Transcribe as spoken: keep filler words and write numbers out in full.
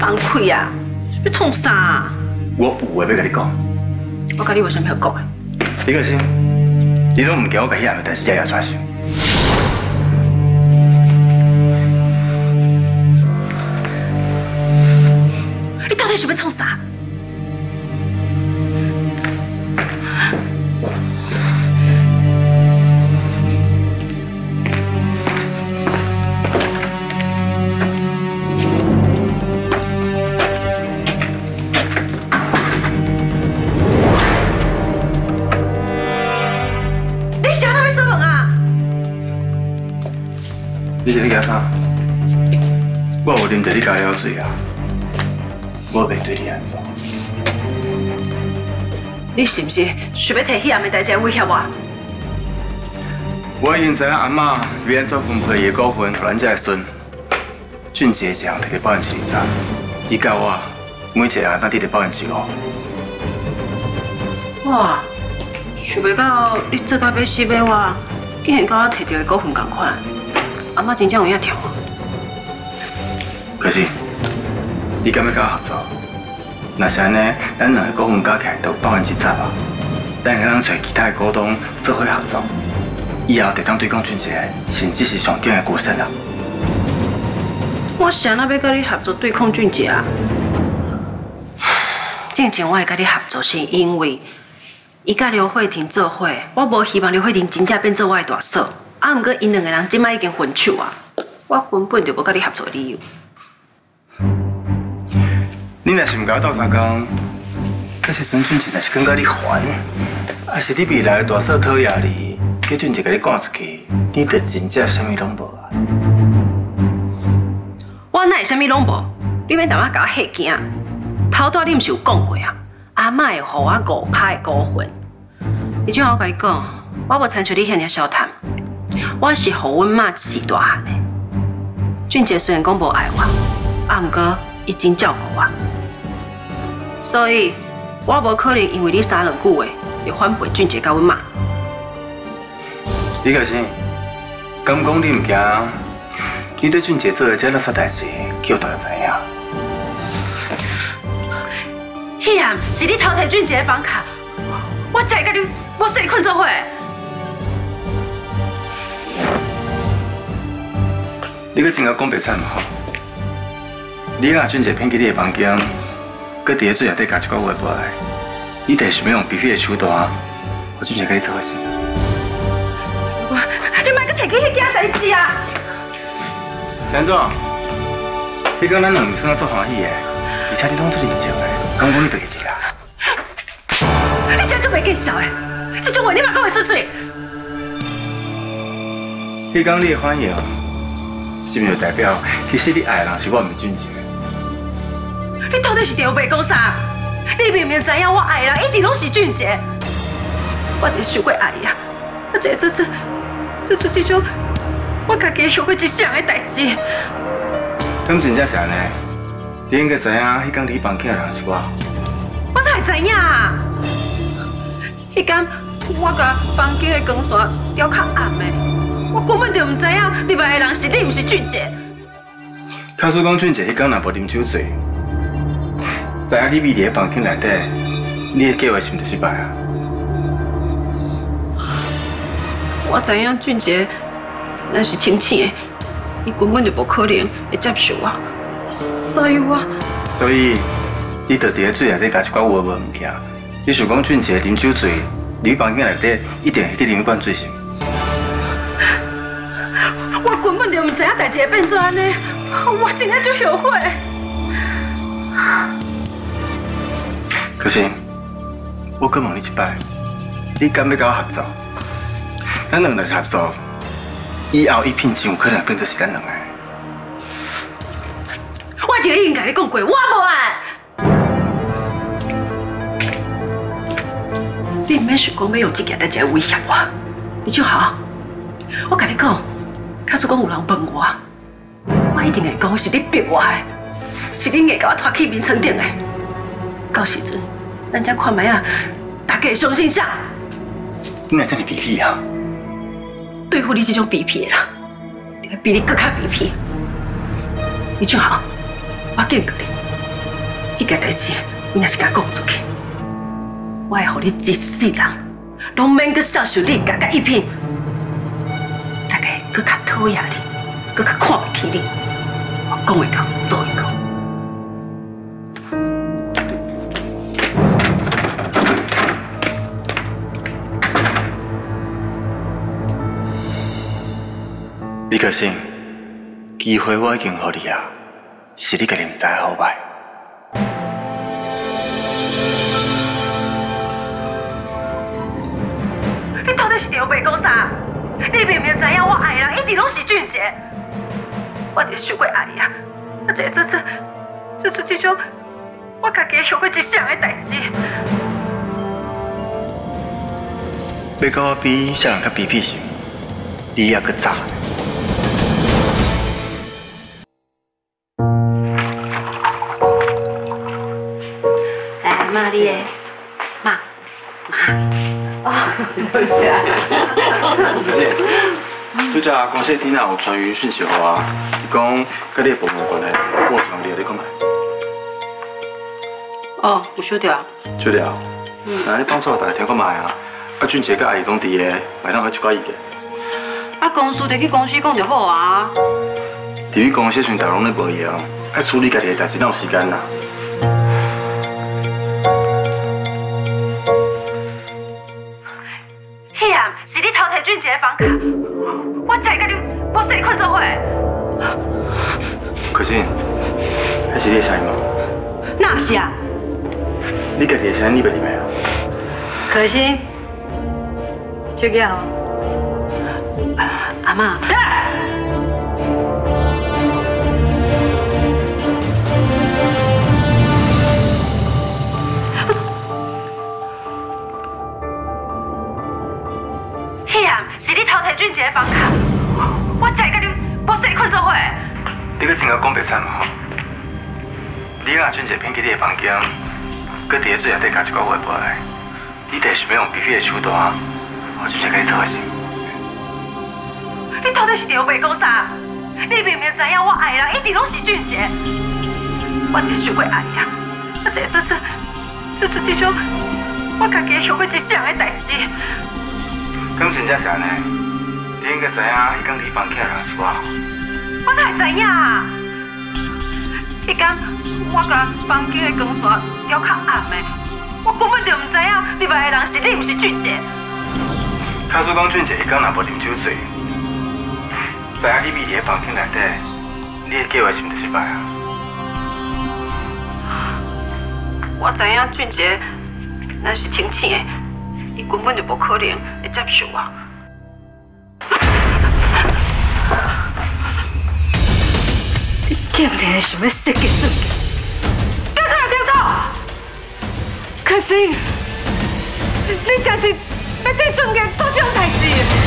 放开啊！要创啥？ 我有话要甲你讲。 我甲你有啥物好讲的？ 李克星，你拢唔惊我甲遐样代志夜夜传想？ 你到底想要创啥？ 你是咧惊啥？我有啉着你加了水啊！我袂对你安怎。 你是不是想要摕迄样的代志威胁我？ 我已经知影阿嬷要安怎分配伊的股份，互咱遮个孙。俊杰一项摕个百分之二十，伊甲我每一项咱摕个百分之五。 哇！想袂到你做到要死要活，竟然甲我摕到的股份同款。 阿妈真正有影跳啊！ 可是，你敢要甲我合作？若是安尼，咱两个股份加起来都百分之十啊！咱会当找其他的股东做伙合作，以后就当对抗俊杰，甚至是上顶的股神啊！ 我是安那要甲你合作对抗俊杰啊？正正我会甲你合作，是因为伊甲刘慧婷做伙，我无希望刘慧婷真正变做我的大嫂。 啊，毋过因两个人即摆已经分手啊，我根本就无甲你合作的理由。 你若是毋甲我斗相共，可是孙俊杰若是感觉你烦，还是你未来的大嫂讨厌你，叫俊杰甲你赶出去，你就真正啥物拢无啊！ 我哪会啥物拢无？你免淡仔甲我吓惊。头段你毋是有讲过啊？阿嬷会互我五趴的股份。而且我甲你讲，我无参像你遐尔小贪。 我是互阮妈饲大汉的。俊杰虽然讲无爱我，啊，毋过伊真照顾我，所以我无可能因为你三两句话就反背俊杰甲阮妈。 李克星，敢讲你毋惊？你对俊杰做的这垃圾代志，叫大家知影？ 迄样是你偷摕俊杰的房卡，我才会甲你我说你困做伙。 你搁真甲讲白惨嘛吼！你若俊杰骗去你的房间，搁伫咧水下底加一寡话过来，你得想要用逼迫的手段，我俊杰甲你做伙是？ 我，你莫搁提起迄件代志啊！ 陈总，迄天咱两个算啊做欢喜的，而且你拢做认真的，敢讲你白记啊？ 你真正袂见笑的，这种话你嘛讲会出嘴？ 迄天你的反应。 是毋是代表，其实你爱的人是我，毋是俊杰？ 你到底是条白讲啥？你明明知影我爱的人一直拢是俊杰，我真受过爱呀！而且这次，这次这种我家己受过一项的代志。 敢真正是安尼？你应该知影，迄天你房间的人是我。 我哪会知影啊？迄天我甲房间的光线调较暗的。 我根本就唔知影，入来的人是你，唔是俊杰。 假使讲俊杰迄天若无啉酒醉，知影你秘伫咧房间内底，你的计划是毋是失败啊？ 我知影俊杰那是清醒的，伊根本就无可能会接受我，所以我…… 所以你就伫咧水内底加一寡有无物件，你想讲俊杰啉酒醉，伫房间内底一定会伫啉一罐醉是？ 我根本就唔知影代志会变做安尼，我真正就后悔。 可是，我搁问你一摆，你敢要甲我合作？咱两个是合作，以后一片真有可能变做是咱两个。 我就已经甲你讲过，我无爱。你唔免想讲要用这件代志来威胁我，你就好。我甲你讲。 假使讲有人问我，我一定会讲是你逼我的，是你硬甲我拖去眠床顶的。到时阵，咱才看卖啊，大家会相信啥？ 你哪这么皮皮啊？ 对付你这种皮皮的人，就会比你更加皮皮。你就好，我警告你， 这个代志你若是甲讲出去，我会互你一世人拢免去接受你家甲一片，大家搁较讨厌你，搁较看不起你。我讲会到，做会到。 李可欣，机会我已经予你啊，是你家己唔知好歹。 你到底是伫白讲啥？你明明知影我爱的人一直拢是俊杰，我伫想过爱伊啊，啊，这这次这次这种我家己想过一世人的代志。 要甲我比啥人较比屁性，你也搁早。 来，妈你的妈妈。哦，不是啊。 不是，拄则公司天啊有传于讯息给我，伊讲甲你的部门关系，我有传你，你看卖。 哦，有收到。 收到。嗯。那你帮助大家听看卖啊。啊，俊杰甲阿姨拢伫个，卖当互一寡意见。 啊，公司得去公司讲就好啊。 伫你公司全大拢咧无闲，爱处理家己的代志，哪有时间啦？ 迄暗是你偷摕俊杰的房卡，我才甲你无说你困做伙。 可是，迄是你的声音吗？ 哪是啊？ 你家己的声音你袂入来啊？ 可是。就叫阿妈。迄暗是你偷摕俊杰的房卡，我才甲你无说你困做伙。 你搁真甲讲白惨嘛？你若俊杰骗去你的房间，搁伫个水下底加一寡话过来，你得想要用 B P 的手段。我就是跟你做伙是。 你到底是伫白讲啥？你明明知影我爱的人一直拢是俊杰，我伫想过爱呀，啊，这这次这次这种我家己想过一世人的代志。 敢真正是安尼？你应该知影，伊讲离房间的人是我。 我哪会知影啊？迄天我甲房间的光线调较暗的，我根本就唔知影入来的人是你，唔是俊杰。 卡叔讲俊杰伊讲若无啉酒醉，知影你秘伫个房间内底，你的计划是毋是失败啊？ 我知影俊杰若是清醒的，伊根本就无可能会接受我。你竟然想要设计自己？调走，调走！可是，你真是要对俊杰做这种代志？